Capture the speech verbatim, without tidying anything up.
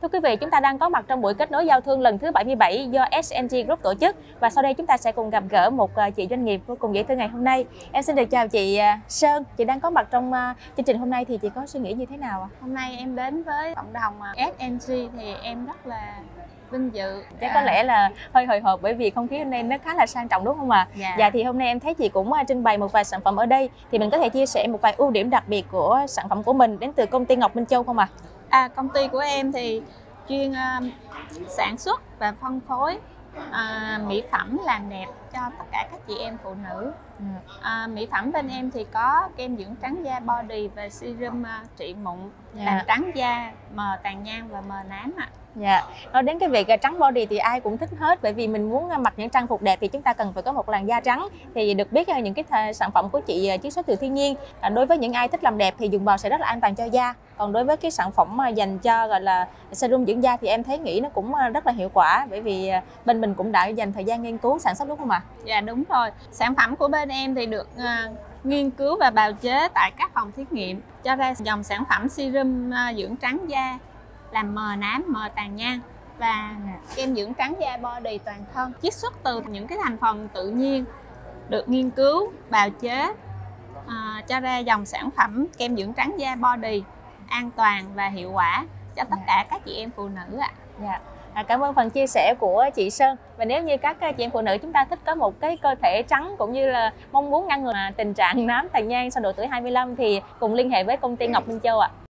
Thưa quý vị, chúng ta đang có mặt trong buổi kết nối giao thương lần thứ bảy mươi bảy do ét en giê Group tổ chức. Và sau đây chúng ta sẽ cùng gặp gỡ một chị doanh nghiệp vô cùng dễ thương ngày hôm nay. Em xin được chào chị Sơn. Chị đang có mặt trong chương trình hôm nay thì chị có suy nghĩ như thế nào ạ? Hôm nay em đến với cộng đồng ét en giê thì em rất là vinh dự. Chắc có lẽ là hơi hồi hộp bởi vì không khí hôm nay nó khá là sang trọng đúng không ạ? Dạ. Dạ thì hôm nay em thấy chị cũng trưng bày một vài sản phẩm ở đây. Thì mình có thể chia sẻ một vài ưu điểm đặc biệt của sản phẩm của mình đến từ công ty Ngọc Minh Châu không ạ? À, công ty của em thì chuyên uh, sản xuất và phân phối uh, mỹ phẩm làm đẹp cho tất cả các chị em phụ nữ. Ừ. Uh, mỹ phẩm bên em thì có kem dưỡng trắng da body và serum uh, trị mụn, Dạ. làm trắng da, mờ tàn nhang và mờ nám ạ. Dạ, nói đến cái việc trắng body thì ai cũng thích hết, bởi vì mình muốn mặc những trang phục đẹp thì chúng ta cần phải có một làn da trắng. Thì được biết những cái sản phẩm của chị chiết xuất từ thiên nhiên, đối với những ai thích làm đẹp thì dùng vào sẽ rất là an toàn cho da. Còn đối với cái sản phẩm dành cho gọi là serum dưỡng da thì em thấy nghĩ nó cũng rất là hiệu quả, bởi vì bên mình cũng đã dành thời gian nghiên cứu sản xuất đúng không ạ? Dạ đúng rồi, sản phẩm của bên em thì được uh, nghiên cứu và bào chế tại các phòng thí nghiệm cho ra dòng sản phẩm serum uh, dưỡng trắng da, làm mờ nám, mờ tàn nhang và kem dưỡng trắng da body toàn thân, chiết xuất từ những cái thành phần tự nhiên, được nghiên cứu, bào chế uh, cho ra dòng sản phẩm kem dưỡng trắng da body an toàn và hiệu quả cho tất cả các chị em phụ nữ ạ. Dạ. À, cảm ơn phần chia sẻ của chị Sơn. Và nếu như các chị em phụ nữ chúng ta thích có một cái cơ thể trắng cũng như là mong muốn ngăn ngừa tình trạng nám tàn nhang sau độ tuổi hai mươi lăm thì cùng liên hệ với công ty Ngọc Minh Châu ạ.